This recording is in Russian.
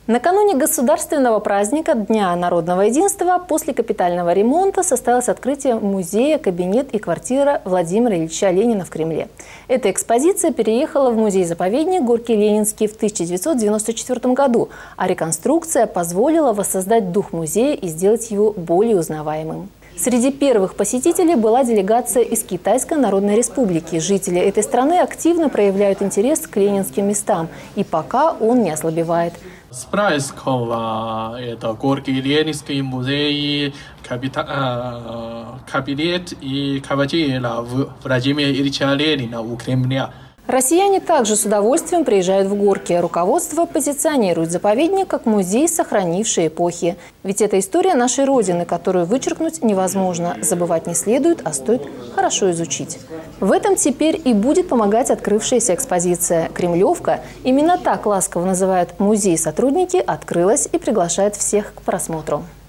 Накануне государственного праздника Дня народного единства после капитального ремонта состоялось открытие музея «Кабинет и квартира Владимира Ильича Ленина» в Кремле. Эта экспозиция переехала в музей-заповедник Горький Ленинский в 1994 году, а реконструкция позволила воссоздать дух музея и сделать его более узнаваемым. Среди первых посетителей была делегация из Китайской Народной Республики. Жители этой страны активно проявляют интерес к ленинским местам, и пока он не ослабевает. С праздником это Горький Ленинский музей, кабинет и квартира Владимира Ильича Ленина у Кремля. Россияне также с удовольствием приезжают в Горький. Руководство позиционирует заповедник как музей, сохранивший эпохи. Ведь это история нашей Родины, которую вычеркнуть невозможно. Забывать не следует, а стоит хорошо изучить. В этом теперь и будет помогать открывшаяся экспозиция. «Кремлевка», именно так ласково называют музей сотрудники, открылась и приглашает всех к просмотру.